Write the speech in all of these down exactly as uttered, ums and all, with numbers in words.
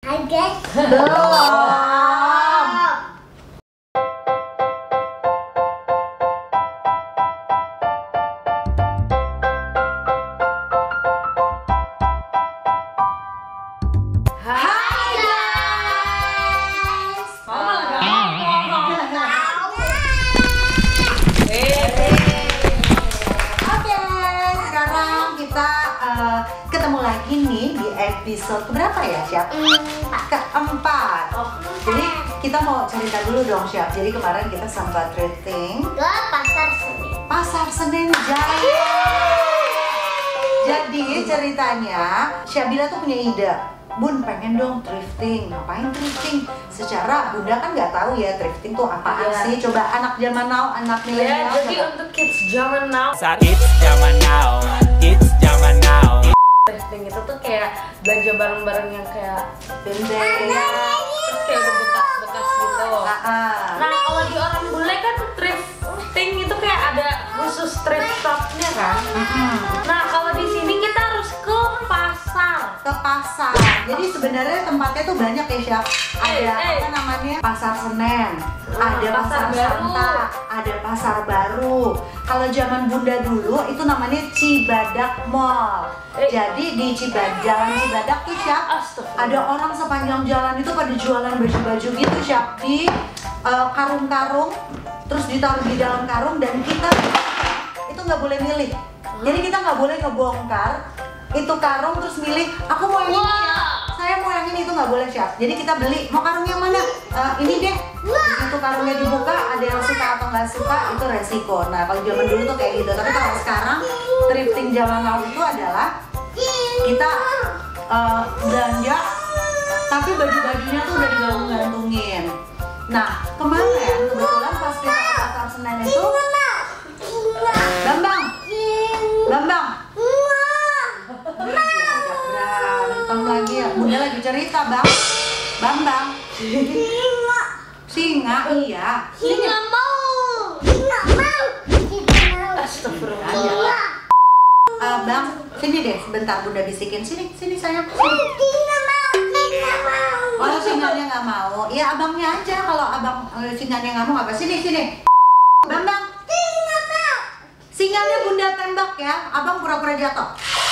Hai guys. Belum. Hai guys. Mama lagi ngomong. Oke, sekarang kita uh, ketemu lagi nih di episode berapa ya, Syaf? Keempat. Jadi kita mau cerita dulu dong, Syaf. Jadi kemarin kita sempat thrifting Ke pasar Senen. Pasar Senen Jaya. Jadi ceritanya Syabila tuh punya ide, Bun pengen dong thrifting. Ngapain thrifting? Secara Bunda kan nggak tahu ya thrifting tuh apaan Iya. sih. Coba anak zaman now, anak Ya, milenial. jadi coba. untuk kids zaman now, Kids zaman now, kids zaman now. thrifting itu tuh kayak belanja barang-barang yang kayak Bendera. terus kayak udah bekas-bekas gitu. Ah, ah. Nah, kalau di orang bule kan thrifting itu kayak ada khusus thrift shopnya kan. Nah, kalau di sini kita harus ke pasar. Ke pasar. Jadi sebenarnya tempatnya tuh banyak ya, Syaf. Ada Eh, eh. apa namanya? Pasar Senen, ada Pasar Pasar Baru. Santa, ada Pasar Baru. Kalau zaman Bunda dulu itu namanya Cibadak Mall. Eh. Jadi di Cibadak, Jalan Cibadak tuh, Syaf, Astagfirullah. ada orang sepanjang jalan itu pada jualan baju-baju gitu, Syaf, di uh, karung-karung, terus ditaruh di dalam karung, dan kita itu nggak boleh milih. Jadi kita nggak boleh ngebongkar itu karung terus milih, aku mau yang ini ya, saya mau yang ini, itu nggak boleh, Syaf. Jadi kita beli, mau karung yang mana? Eh, ini deh. Itu karungnya dibuka, ada yang suka atau nggak suka, itu resiko. Nah kalau zaman dulu tuh kayak gitu. Tapi kalau sekarang thrifting zaman now itu adalah kita eh, belanja, tapi baju-bajunya tuh udah digantung-gantungin. Nah kemarin kebetulan pas kita ke Pasar Senen itu, Bambang, Bambang, diajak berantem lagi ya. Bunda lagi cerita, Bang. Bambang. Singa, iya. Singa mau. Singa mau. Singa mau. Astagfirullah. Eh, Bang, sini deh sebentar Bunda bisikin. Sini, sini sayang. Sini. Singa mau. Singa mau. Oh, singanya nggak mau. Ya abangnya aja, kalau abang eh, singanya nggak mau apa? Sini, sini. Bambang. Singa mau. Singanya Bunda tembak ya. Abang pura-pura jatuh.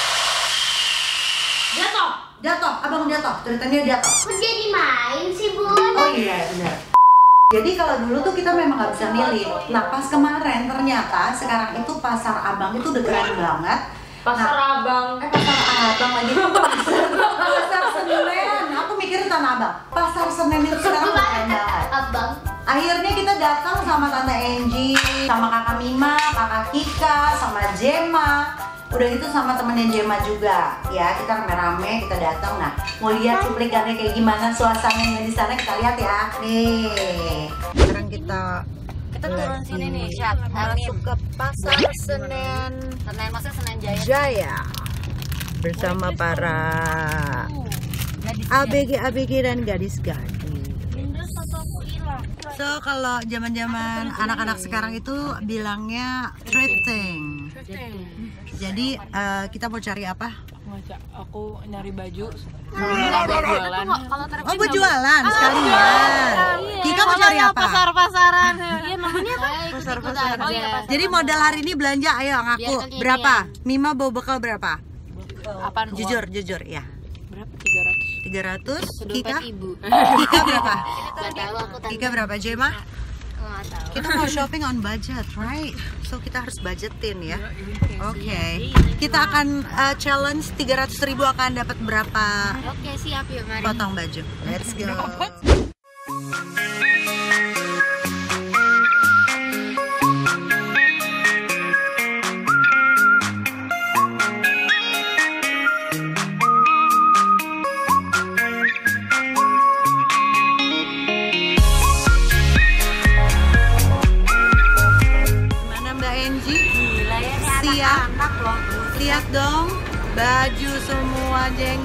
Jatuh. Jatuh, abang jatuh. Ceritanya jatuh. Kok jadi main sih, Bun? Oh iya, benar. Jadi kalau dulu tuh kita memang nggak bisa milih. Nah pas kemarin ternyata sekarang itu pasar abang itu udah keren banget. Pasar Nah, Abang. eh pasar abang lagi. Pasar, pasar Senen. Aku mikirin Tanah Abang. Pasar Senen itu sekarang udah keren banget. Abang. Akhirnya kita datang sama Tante Angie, sama Kakak Mima, Kakak Kika, sama Jema. Udah gitu sama temennya Jema juga. Ya kita rame-rame kita datang. Nah mau lihat cuplikannya kayak gimana suasananya di sana, kita lihat ya. Nih. Sekarang kita Kita turun sini nih, Syaf. masuk ke Pasar Senen Senen, maksudnya Senen Jaya. Jaya bersama para A B G A B G dan gadis-gadis. So kalau zaman-zaman anak-anak sekarang itu bilangnya thrifting. Jadi eh, kita mau cari apa? Ngaca, aku nyari baju. Jualan. Kalau Oh buat jualan sekalian. Kika mau cari apa? Pasar-pasaran. Iya namanya apa? Pasar-pasaran. Oh iya, pasar. Jadi modal hari ini belanja, ayo ngaku Biar kekinian. berapa? Mima bawa bekal berapa? Apaan? Jujur, jujur ya. Berapa? tiga ratus. tiga ratus. Kika? Sedompet ibu. Kika berapa? Gak tahu aku tante. Kika berapa? Jema? Nggak tahu. Kita mau shopping on budget, right? So kita harus budgetin ya. Oke. Kita akan uh, challenge tiga ratus ribu akan dapat berapa Oke siap yuk mari. potong baju. Let's go. Mana Mbak Angie? Gila ya nih Siap. anak-anak loh. Lihat dong, baju semua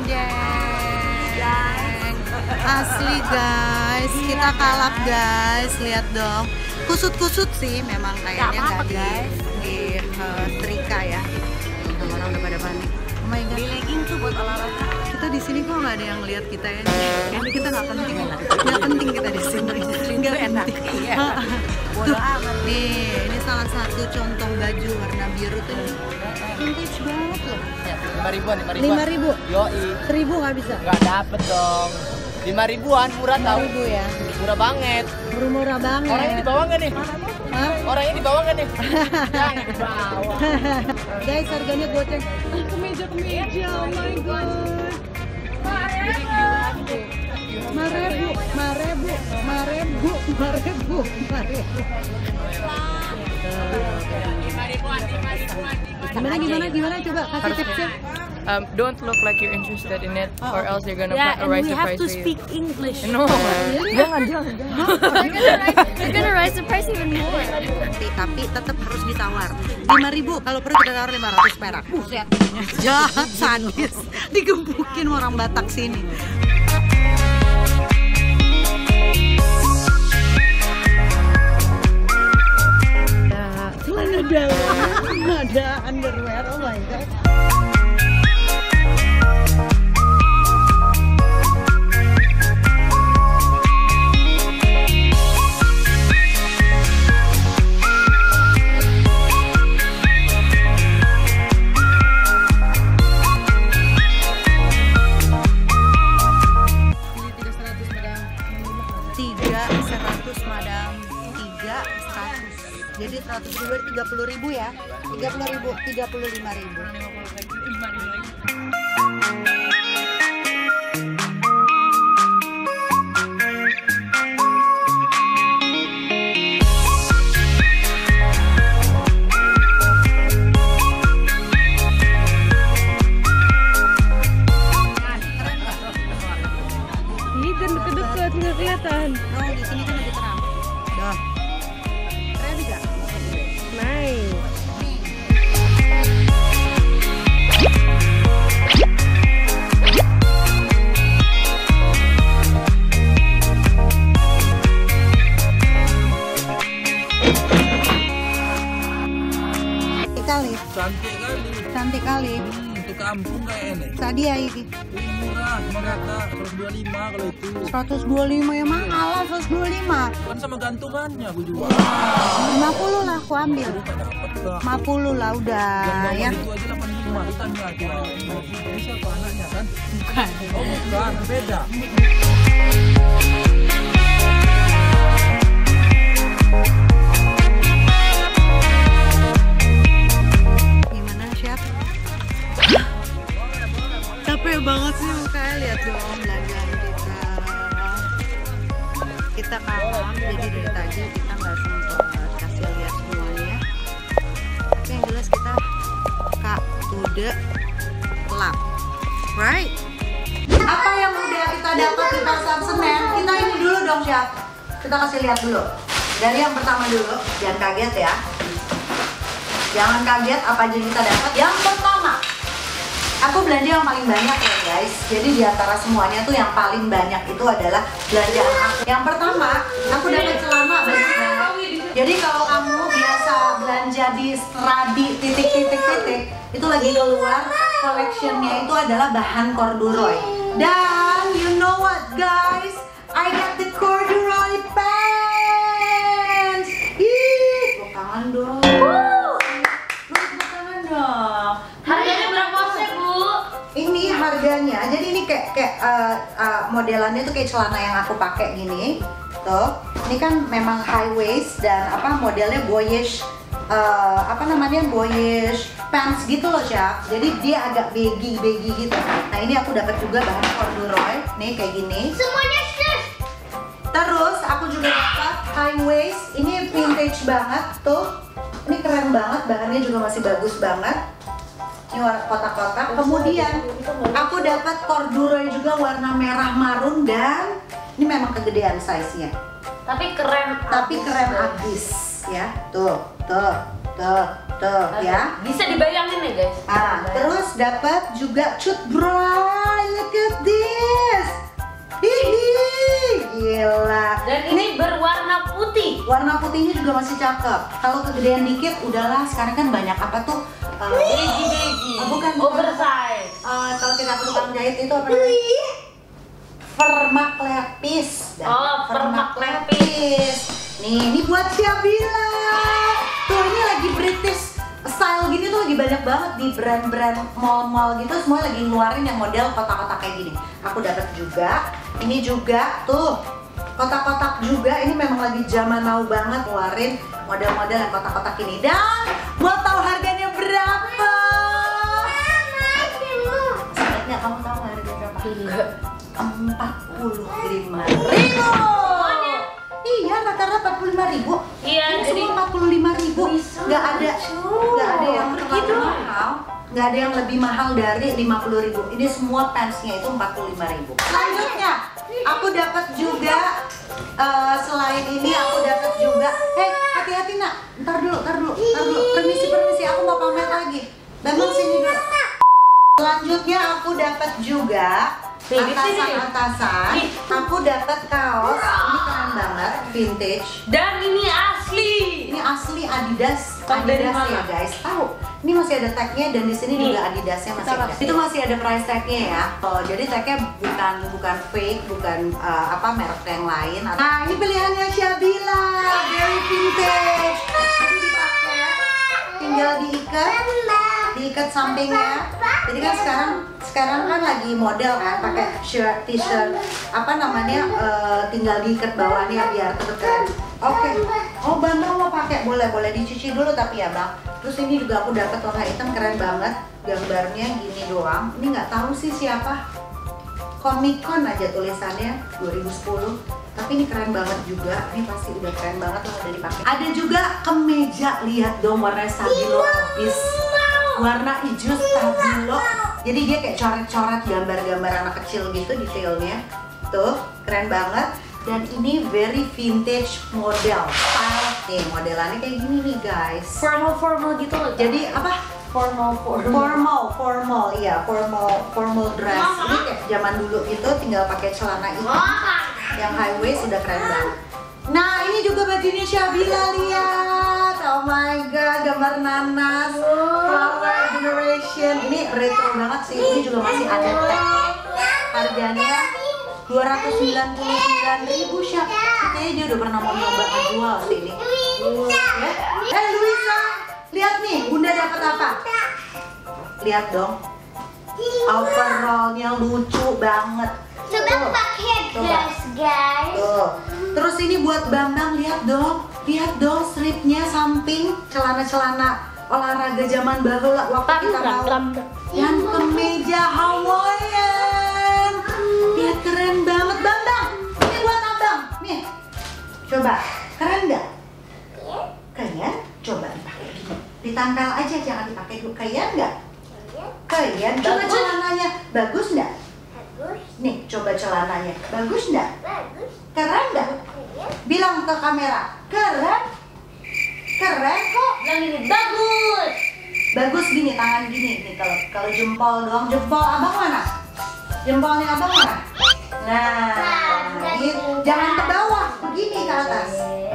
jeng-jeng. Asli guys, kita kalap guys. Lihat dong, kusut-kusut sih, memang kayaknya Nggak apa-apa, nggak di, guys. di uh, setrika ya. Orang udah pada panik. my god. Beli legging tuh buat olahraga. Kita di sini kok nggak ada yang lihat kita ya? Ini kita nggak penting, nggak penting kita di sini. Nggak enak. Iya. Bodoh amat. Nih, ini salah satu contoh baju warna biru tuh. Vintage banget loh. Lima ribuan, lima ribuan. Lima ribu. Yoi. Seribu nggak bisa. Nggak dapet dong. Lima ribuan, murah Lima tau. ribu ya. Murah banget. Murah-murah banget. Orang ini dibawa nggak nih? Hah? Orang ini dibawa nggak nih? Jangan dibawa. Guys, harganya goceng. Ah, kemeja-kemeja, oh my god. Marebu, marebu, marebu, marebu, marebu. Gimana, gimana, gimana? Coba kasih tipsnya. Um, don't look like you're interested in it, or else you're gonna Yeah, yeah, and raise we the have price to for you. speak English. No, jangan, jangan, jangan. You're gonna raise the price even more. Tapi, tapi tetap harus ditawar. Lima ribu, kalau perlu kita tawar lima ratus perak. Buset, jahat, sadis. Digembukin orang Batak sini. Celana dalam, ada underwear, oh my god. Tiga seratus madam, tiga seratus. Jadi seratus ribu tiga puluh ribu ya, tiga puluh ribu, tiga puluh lima ribu. Ini kan deket-deket nggak kelihatan. No, di sini kan lebih terang. Dah. Keren juga. Nice. Cantik kali, Cantik kali. cantik kali. Hmm, untuk kampung kayak ini. Tadi ya ini Ini murah, cuma kata seratus dua puluh lima kalau itu. seratus dua puluh lima ya mahal lah, seratus dua puluh lima. Kan sama gantungannya aku jual. lima puluh lah aku ambil. Nggak dapat kak. lima puluh lah udah Yang ya. itu aja delapan puluh lima, itu tanya dia. Ini siapa anaknya kan? Oh bukan, beda. Gimana chef? Capek banget sih mukanya, lihat dong belanjaan kita. Kita kalah, jadi dari tadi kita nggak sempat kasih lihat semuanya. Tapi yang jelas kita kak to the lab, right? Apa yang udah kita dapat di pasar Senen? Kita ini dulu dong chef. Kita kasih lihat dulu. Dari yang pertama dulu, jangan kaget ya. Jangan kaget apa aja kita dapat. Yang pertama, aku belanja yang paling banyak ya guys. Jadi di antara semuanya tuh yang paling banyak itu adalah belanjaan aku. Yang pertama, aku dapat celana banyak banget. Jadi kalau kamu biasa belanja di Stradi titik-titik-titik, itu lagi keluar collectionnya itu adalah bahan corduroy. Dan you know what guys? I got the corduroy pants. Ih, tepuk tangan dong. Tepuk tangan dong. Harganya berapa sih, Bu? Ini harganya, jadi ini kayak kayak uh, uh, modelannya tuh kayak celana yang aku pakai gini, tuh. Ini kan memang high waist dan apa modelnya boyish, uh, apa namanya boyish pants gitu loh Chef. Jadi dia agak baggy baggy gitu. Nah ini aku dapat juga bahan corduroy, nih kayak gini. Semuanya sis. Terus aku juga dapat high waist, ini vintage banget tuh. Ini keren banget, bahannya juga masih bagus banget. Ini warna kotak-kotak. Kemudian aku dapat corduroy juga warna merah marun dan ini memang kegedean size-nya. Tapi keren. Tapi keren abis ya. Tuh, tuh, tuh, tuh ya. Bisa dibayangin nih guys. Ah, terus dapat juga cut bra. Look at this. Hihi, gila. Dan ini berwarna putih. Warna putihnya juga masih cakep. Kalau kegedean dikit, udahlah. Sekarang kan banyak apa tuh uh, Begi begi. Oh, bukan, bukan. Oversize. uh, kalau kita ke tukang jahit itu apa namanya? Vermaklepis. Oh, vermaklepis. Nih, ini buat Syabila. Tuh, ini lagi British style gini tuh lagi banyak banget di brand-brand mall-mall gitu, semua lagi ngeluarin yang model kotak-kotak kayak gini. Aku dapat juga. Ini juga tuh kotak-kotak juga. Ini memang lagi zaman now banget ngeluarin model-model yang kotak-kotak ini. Dan mau tahu harganya berapa? Sebenarnya kamu tahu harganya berapa? Enggak. empat puluh lima ribu. Iya, rata-rata empat puluh lima ribu. Iya, ini jadi semua empat puluh lima ribu. Nggak ada, nggak ada yang terlalu mahal. Nggak ada yang lebih mahal dari lima puluh ribu. Ini semua pantsnya itu empat puluh lima ribu. Selanjutnya, aku dapat juga uh, selain ini aku dapat juga. Hei, hati-hati nak. Ntar dulu, ntar dulu, ntar dulu. Permisi, permisi. Aku mau pamer lagi. Bambang sini dulu. Selanjutnya aku dapat juga atasan-atasan. Aku dapat kaos. Ini keren banget, vintage. Dan ini asli. Ini asli Adidas. Tahu dari Adidas mana? ya guys. Tahu. Ini masih ada tagnya dan di sini juga Adidasnya masih ada. Itu masih ada price tagnya ya. Oh, jadi tagnya bukan bukan fake, bukan uh, apa merek yang lain. Nah, ini pilihannya Syabila. Very vintage. Ini dipakai, tinggal diikat, diikat sampingnya. Jadi kan sekarang sekarang kan lagi model kan pakai shirt, t-shirt, apa namanya uh, tinggal diikat bawahnya biar tetap keren. Oke. Oh, Bambang mau pakai, boleh boleh dicuci dulu tapi ya Bang. Terus ini juga aku dapat warna hitam keren banget, gambarnya gini doang. Ini nggak tahu sih siapa. Comic Con aja tulisannya dua ribu sepuluh. Tapi ini keren banget juga. Ini pasti udah keren banget lah udah dipakai. Ada juga kemeja, lihat dong warna stabilo habis. Warna hijau stabilo. Jadi dia kayak coret-coret gambar-gambar anak kecil gitu detailnya. Tuh, keren banget. Dan ini very vintage model style nih, modelannya kayak gini nih guys. Formal-formal gitu loh. Jadi apa? Formal formal. Formal, formal, iya formal, formal dress. Ini kayak zaman dulu itu tinggal pakai celana hitam yang high waist udah keren banget. Nah, ini juga bajunya Syabila, lihat. Oh my god, gambar nanas, flower generation. Ini retro banget sih. Ini juga masih ada tag. Harganya dua ratus sembilan puluh sembilan ribu Syab. Kayaknya dia udah pernah mau nyoba ngejual sih ini. Ya. Eh Luisa, lihat nih, Bunda dapat apa? Lihat dong. Overallnya lucu banget. Coba pakai dress guys. Tuh. Terus ini buat Bambang, lihat dong. Lihat dong stripnya samping celana-celana olahraga zaman baheula waktu kita mau. Yang kemeja Hawaiian. Lihat keren banget Bambang. Ini buat Abang. Nih. Coba, keren nggak? Keren? Coba dipakai gini. Ditangkal aja, jangan dipakai dulu. Keren nggak? Keren. Coba celananya bagus nggak? Bagus. Nih, coba celananya. Bagus nggak? Bagus. Keren nggak? Bilang ke kamera. Keren? Keren kok. Yang ini bagus. Bagus gini, tangan gini. Nih kalau kalau jempol doang, jempol Abang mana? Jempolnya Abang mana? Nah, gitu. Jangan ke bawah, begini ke atas.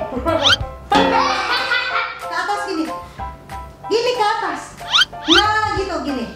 Ke atas gini. Gini ke atas. Nah, gitu gini.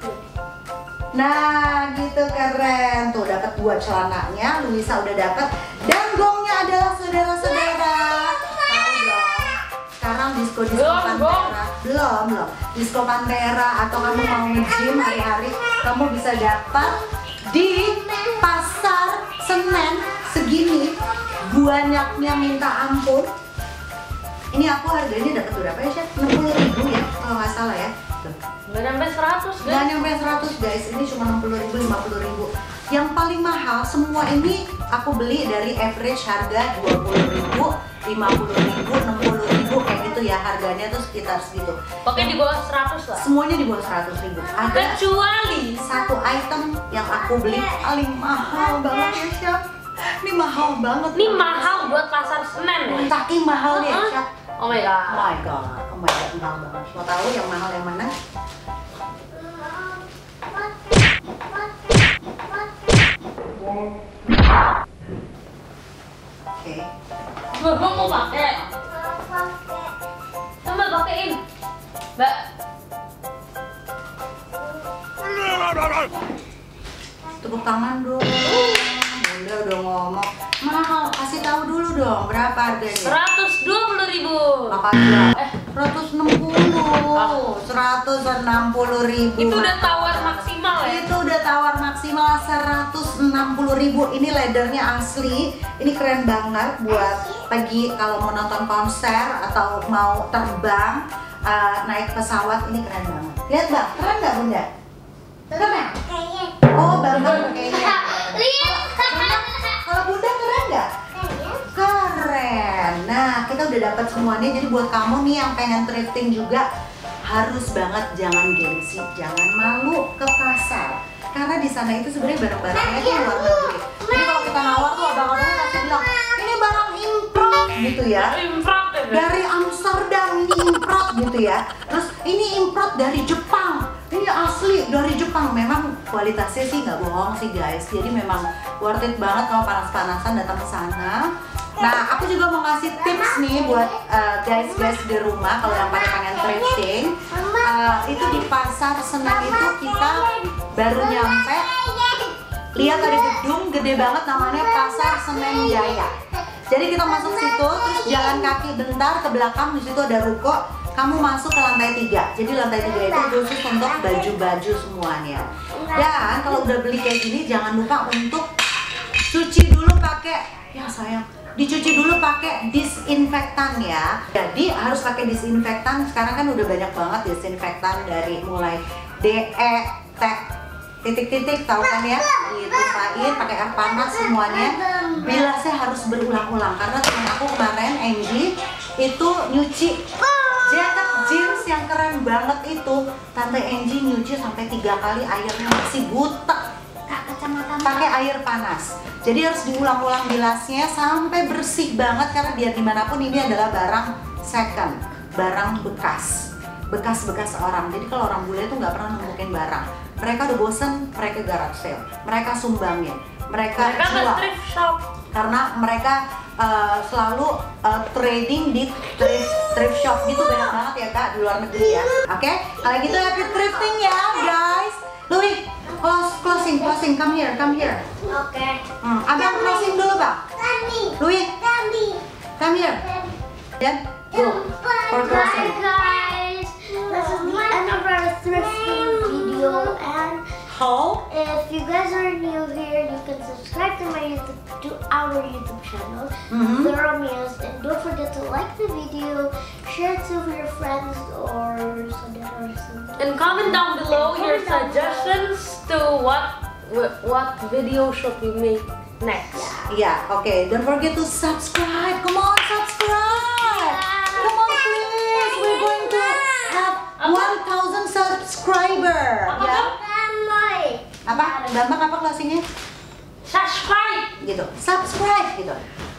Nah, gitu keren. Tuh dapat dua celananya, Luisa udah dapat. Dan gongnya adalah saudara-saudara. Tahu dong. Sekarang disko disko Pantera. Belum, belum. Disko Pantera atau kamu mau nge-gym hari-hari, kamu bisa dapat di Pasar Senen segini. Banyaknya minta ampun. Ini aku harganya dapat berapa ya, Chef? enam puluh ribu ya, kalau nggak salah ya. Nggak sampai seratus Nggak nyampe seratus guys, ini cuma enam puluh ribu, lima puluh ribu. Yang paling mahal semua ini aku beli dari average harga dua puluh ribu, lima puluh ribu, enam puluh ribu kayak gitu ya, harganya tuh sekitar segitu. Pokoknya di bawah seratus lah. Semuanya di bawah seratus ribu. Ada Kecuali satu item yang aku beli paling mahal banget ya Chef. Ini mahal banget. ini mahal buat pasar Senen ya. Saking mahalnya ya Uh-uh. Chef. Oh my Oh god. my god, oh my god, mahal banget. Mau tahu yang mahal yang mana? Oke. Bapak mau pakai? Coba pakein, Mbak. Tepuk tangan dong. Bunda udah ngomong. Mahal, kasih tahu dulu dong berapa harganya. seratus dua puluh ribu. Makanya eh seratus enam puluh. seratus enam puluh ribu. Itu udah tawar maksimal ya? Itu udah tawar maksimal seratus enam puluh ribu. Ini leathernya asli. Ini keren banget buat pagi kalau mau nonton konser atau mau terbang, uh, naik pesawat. Ini keren banget. Lihat Bang, keren nggak Bunda? Keren ya? Oh, banget kayaknya. Kalau Bunda keren nggak? Keren. Nah, kita udah dapat semuanya. Jadi buat kamu nih yang pengen thrifting juga, harus banget jangan gengsi, jangan malu ke pasar. Karena di sana itu sebenarnya barang-barangnya itu luar negeri. Jadi kalau kita nawar tuh abang-abangnya pasti bilang, ini barang import gitu ya. Import ya? Dari Amsterdam, ini import gitu ya. Terus ini import dari Jepang. Ini asli dari Jepang. Memang kualitasnya sih nggak bohong sih guys. Jadi memang worth it banget kalau panas-panasan datang ke sana. Nah, aku juga mau ngasih tips nih buat uh, guys-guys di rumah kalau yang pada pengen thrifting. Uh, itu di pasar Senen itu kita baru nyampe, lihat ada gedung gede banget namanya Pasar Senen Jaya. Jadi kita masuk situ, terus jalan kaki bentar ke belakang, di situ ada ruko. Kamu masuk ke lantai tiga. Jadi lantai tiga itu khusus untuk baju-baju semuanya. Dan kalau udah beli kayak gini, jangan lupa untuk cuci dulu pakai, ya sayang, dicuci dulu pakai disinfektan ya. Jadi harus pakai disinfektan. Sekarang kan udah banyak banget disinfektan dari mulai D E T titik-titik, tahu kan ya? Ditumpahin pakai air panas semuanya. Bilasnya harus berulang-ulang karena temen aku kemarin Angie itu nyuci jaket jeans yang keren banget itu. Tante Angie nyuci sampai tiga kali, airnya masih butek. Pakai air panas. Jadi harus diulang-ulang bilasnya sampai bersih banget karena biar dimanapun ini adalah barang second, barang bekas, bekas-bekas orang. Jadi kalau orang bule itu nggak pernah nemuin barang. Mereka udah bosen, mereka garage sale, mereka sumbangin, mereka, Mereka ke jual. thrift shop. Karena mereka uh, selalu uh, trading di thrift, thrift shop gitu, banyak banget ya kak di luar negeri ya. Oke, okay? Kalau gitu happy thrifting ya guys. Louis, close, closing, closing, come here, come here. Oke. Hmm, abang closing dulu bang. Kami. Louis, Kami. come here. Dan go for closing. Bye guys. This is the end of our thrifting video, and How? if you guys are new here, you can subscribe to my YouTube, to our YouTube channel, Mhm. The Romeos, and don't forget to like the video, share it to your friends or something or something. And comment down below your suggestions to what what video should we make next. Yeah, okay. Don't forget to subscribe. Come on, subscribe. Come on, please. We're going to have one thousand subscriber. Apa Ya. tuh? Apa? Bambang apa closingnya? Subscribe. Gitu. Subscribe gitu.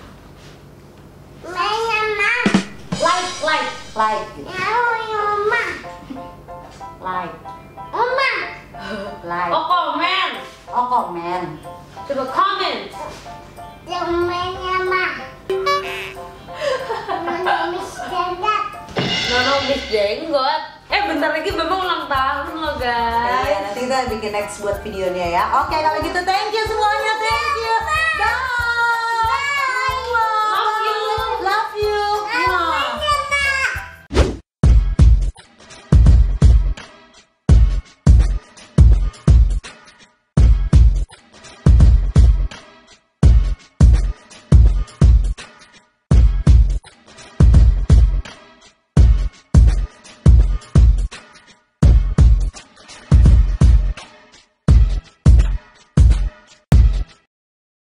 Like, like. Like gitu. Like. Like. Oh, comment. Oh, komen. Coba comment. Nono Miss Jenggot. Eh, bentar lagi Bambang ulang tahun loh Iya, guys. nanti kita bikin next buat videonya ya. Oke, kalau gitu thank you semuanya. Thank you. Bye.